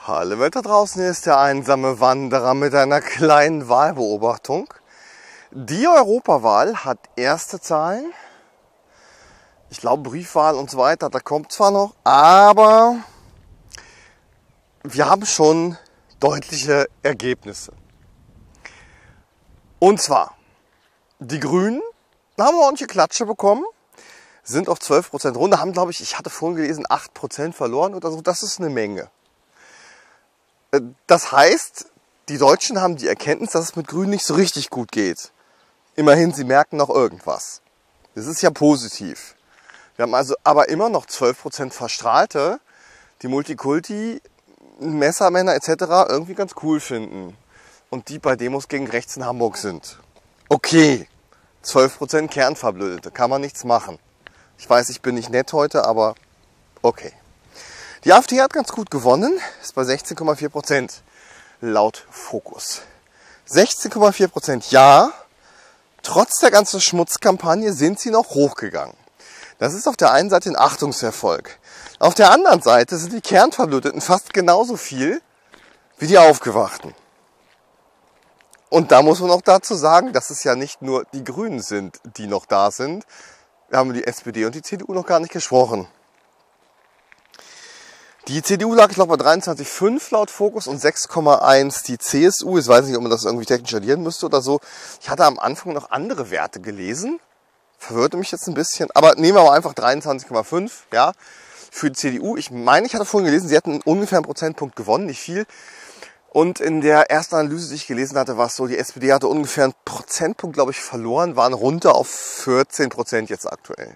Hallo Welt da draußen, hier ist der einsame Wanderer mit einer kleinen Wahlbeobachtung. Die Europawahl hat erste Zahlen. Ich glaube Briefwahl und so weiter, da kommt zwar noch, aber wir haben schon deutliche Ergebnisse. Und zwar, die Grünen haben eine ordentliche Klatsche bekommen, sind auf 12% runter, haben glaube ich hatte vorhin gelesen, 8% verloren oder so, das ist eine Menge. Das heißt, die Deutschen haben die Erkenntnis, dass es mit Grünen nicht so richtig gut geht. Immerhin, sie merken noch irgendwas. Das ist ja positiv. Wir haben also aber immer noch 12% Verstrahlte, die Multikulti, Messermänner etc. irgendwie ganz cool finden. Und die bei Demos gegen rechts in Hamburg sind. Okay, 12% Kernverblödete, kann man nichts machen. Ich weiß, ich bin nicht nett heute, aber okay. Die AfD hat ganz gut gewonnen, ist bei 16,4% laut Focus. 16,4%, ja, trotz der ganzen Schmutzkampagne sind sie noch hochgegangen. Das ist auf der einen Seite ein Achtungserfolg. Auf der anderen Seite sind die Kernverblödeten fast genauso viel wie die Aufgewachten. Und da muss man auch dazu sagen, dass es ja nicht nur die Grünen sind, die noch da sind. Wir haben die SPD und die CDU noch gar nicht gesprochen. Die CDU lag, ich glaube, bei 23,5 laut Focus und 6,1 die CSU. Ich weiß nicht, ob man das irgendwie technisch addieren müsste oder so. Ich hatte am Anfang noch andere Werte gelesen. Verwirrte mich jetzt ein bisschen. Aber nehmen wir mal einfach 23,5, ja, für die CDU. Ich meine, ich hatte vorhin gelesen, sie hatten ungefähr einen Prozentpunkt gewonnen, nicht viel. Und in der ersten Analyse, die ich gelesen hatte, war es so, die SPD hatte ungefähr einen Prozentpunkt, glaube ich, verloren, waren runter auf 14% jetzt aktuell.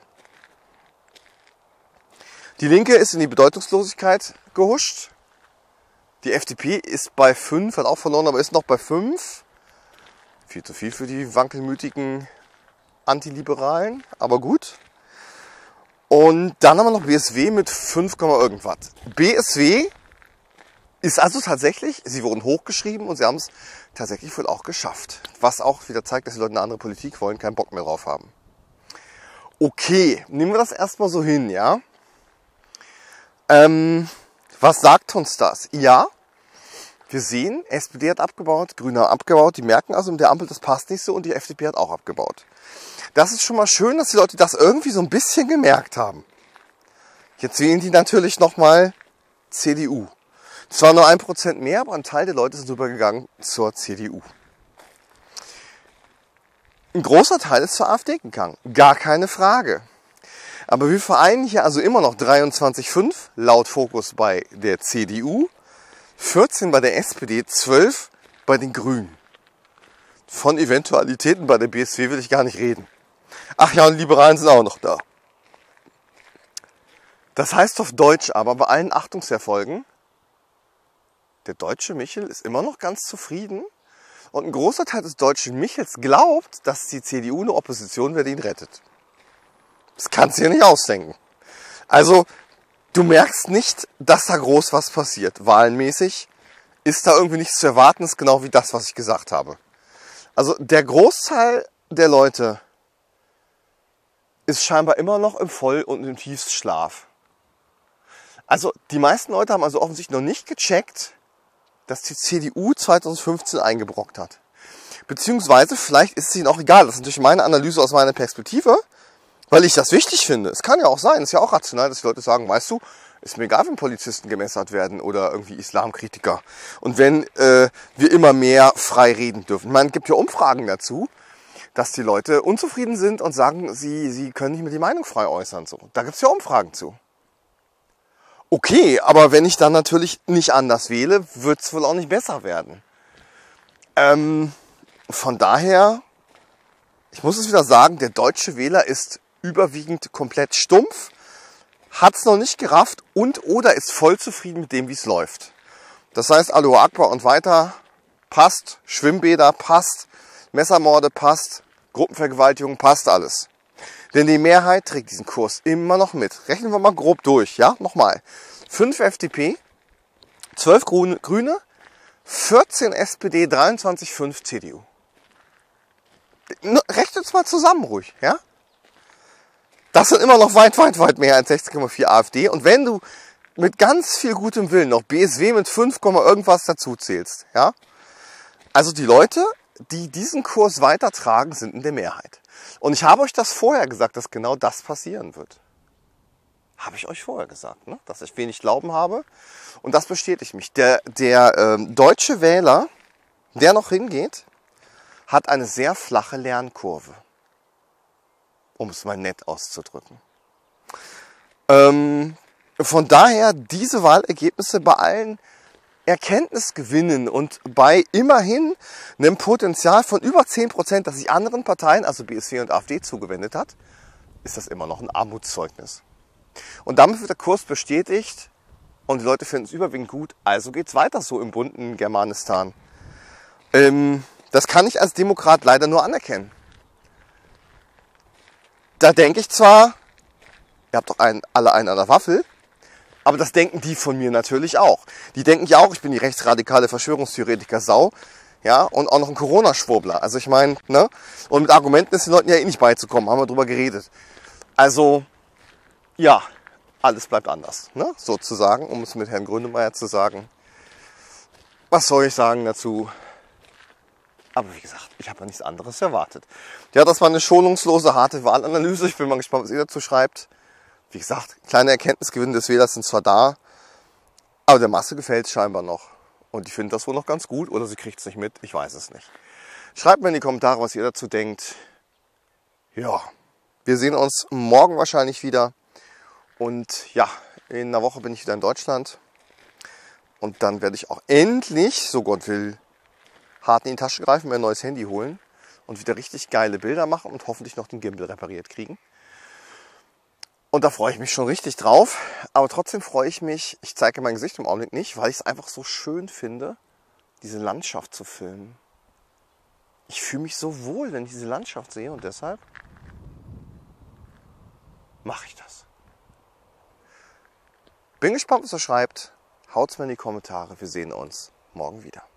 Die Linke ist in die Bedeutungslosigkeit gehuscht. Die FDP ist bei 5, hat auch verloren, aber ist noch bei 5. Viel zu viel für die wankelmütigen Antiliberalen, aber gut. Und dann haben wir noch BSW mit 5, irgendwas. BSW ist also tatsächlich, sie wurden hochgeschrieben und sie haben es tatsächlich wohl auch geschafft. Was auch wieder zeigt, dass die Leute eine andere Politik wollen, keinen Bock mehr drauf haben. Okay, nehmen wir das erstmal so hin, ja. Was sagt uns das? Ja, wir sehen, SPD hat abgebaut, Grüne haben abgebaut, die merken also mit der Ampel, das passt nicht so und die FDP hat auch abgebaut. Das ist schon mal schön, dass die Leute das irgendwie so ein bisschen gemerkt haben. Jetzt wählen die natürlich nochmal CDU. Zwar nur 1% mehr, aber ein Teil der Leute sind rübergegangen zur CDU. Ein großer Teil ist zur AfD gegangen, gar keine Frage. Aber wir vereinen hier also immer noch 23,5 laut Focus bei der CDU, 14 bei der SPD, 12 bei den Grünen. Von Eventualitäten bei der BSW will ich gar nicht reden. Ach ja, und die Liberalen sind auch noch da. Das heißt auf Deutsch aber, bei allen Achtungserfolgen, der deutsche Michel ist immer noch ganz zufrieden und ein großer Teil des deutschen Michels glaubt, dass die CDU eine Opposition wird, die ihn rettet. Das kannst du dir nicht ausdenken. Also, du merkst nicht, dass da groß was passiert. Wahlenmäßig ist da irgendwie nichts zu erwarten, ist genau wie das, was ich gesagt habe. Also, der Großteil der Leute ist scheinbar immer noch im Voll- und im Tiefstschlaf. Also, die meisten Leute haben also offensichtlich noch nicht gecheckt, dass die CDU 2015 eingebrockt hat. Beziehungsweise, vielleicht ist es ihnen auch egal. Das ist natürlich meine Analyse aus meiner Perspektive. Weil ich das wichtig finde. Es kann ja auch sein, es ist ja auch rational, dass die Leute sagen, weißt du, ist mir egal, wenn Polizisten gemessert werden oder irgendwie Islamkritiker. Und wenn wir immer mehr frei reden dürfen. Ich meine, es gibt ja Umfragen dazu, dass die Leute unzufrieden sind und sagen, sie können nicht mehr die Meinung frei äußern. So. Da gibt es ja Umfragen zu. Okay, aber wenn ich dann natürlich nicht anders wähle, wird es wohl auch nicht besser werden. Von daher, ich muss es wieder sagen, der deutsche Wähler ist überwiegend komplett stumpf, hat es noch nicht gerafft und oder ist voll zufrieden mit dem, wie es läuft. Das heißt, Allahu Akbar und weiter passt, Schwimmbäder passt, Messermorde passt, Gruppenvergewaltigung passt alles. Denn die Mehrheit trägt diesen Kurs immer noch mit. Rechnen wir mal grob durch, ja? Nochmal. 5 FDP, 12 Grüne, 14 SPD, 23,5 CDU. Rechnet mal zusammen ruhig, ja? Das sind immer noch weit mehr als 16,4 AfD. Und wenn du mit ganz viel gutem Willen noch BSW mit 5, irgendwas dazu zählst, ja? Also die Leute, die diesen Kurs weitertragen, sind in der Mehrheit. Und ich habe euch das vorher gesagt, dass genau das passieren wird. Habe ich euch vorher gesagt, ne? Dass ich wenig Glauben habe. Und das bestätigt mich. Der deutsche Wähler, der noch hingeht, hat eine sehr flache Lernkurve. Um es mal nett auszudrücken. Von daher diese Wahlergebnisse bei allen Erkenntnisgewinnen und bei immerhin einem Potenzial von über 10%, das sich anderen Parteien, also BSW und AfD, zugewendet hat, ist das immer noch ein Armutszeugnis. Und damit wird der Kurs bestätigt und die Leute finden es überwiegend gut, also geht's weiter so im bunten Germanistan. Das kann ich als Demokrat leider nur anerkennen. Da denke ich zwar, ihr habt doch alle einen an der Waffel, aber das denken die von mir natürlich auch. Die denken ja auch, ich bin die rechtsradikale Verschwörungstheoretiker Sau, ja, und auch noch ein Corona-Schwurbler. Also ich meine, ne, und mit Argumenten ist den Leuten ja eh nicht beizukommen, haben wir drüber geredet. Also, ja, alles bleibt anders, ne, sozusagen, um es mit Herrn Grönemeyer zu sagen. Was soll ich sagen dazu? Aber wie gesagt, ich habe ja nichts anderes erwartet. Ja, das war eine schonungslose, harte Wahlanalyse. Ich bin mal gespannt, was ihr dazu schreibt. Wie gesagt, kleine Erkenntnisgewinne des Wählers sind zwar da, aber der Masse gefällt es scheinbar noch. Und die findet das wohl noch ganz gut oder sie kriegt es nicht mit, ich weiß es nicht. Schreibt mir in die Kommentare, was ihr dazu denkt. Ja, wir sehen uns morgen wahrscheinlich wieder. Und ja, in einer Woche bin ich wieder in Deutschland. Und dann werde ich auch endlich, so Gott will, hart in die Tasche greifen, mir ein neues Handy holen und wieder richtig geile Bilder machen und hoffentlich noch den Gimbal repariert kriegen. Und da freue ich mich schon richtig drauf. Aber trotzdem freue ich mich, ich zeige mein Gesicht im Augenblick nicht, weil ich es einfach so schön finde, diese Landschaft zu filmen. Ich fühle mich so wohl, wenn ich diese Landschaft sehe und deshalb mache ich das. Bin gespannt, was ihr schreibt. Haut's mir in die Kommentare. Wir sehen uns morgen wieder.